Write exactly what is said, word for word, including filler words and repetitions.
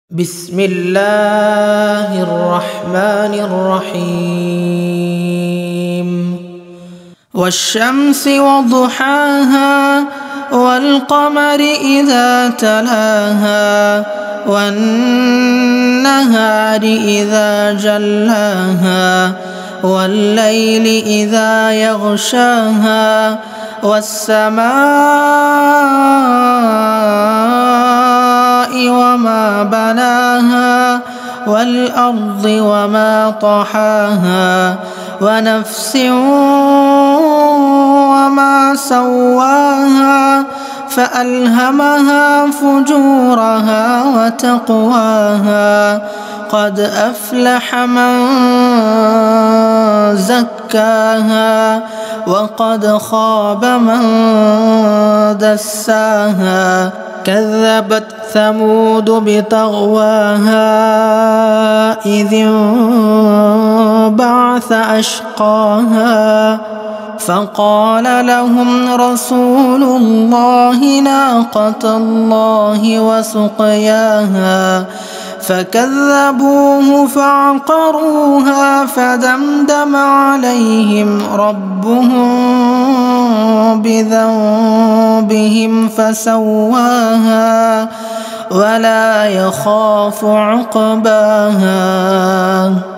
بسم الله الرحمن الرحيم والشمس وضحاها والقمر إذا تلاها والنهار إذا جلاها والليل إذا يغشاها والسماء وما بناها والأرض وما طحاها ونفس وما سواها فألهمها فجورها وتقواها قد أفلح من زكاها وقد خاب من دساها كذبت ثمود بطغواها إذ انبعث أشقاها فقال لهم رسول الله ناقة الله وسقياها فكذبوه فعقروها فدمدم عليهم ربهم بذنبهم فسواها ولا يخاف عقباها.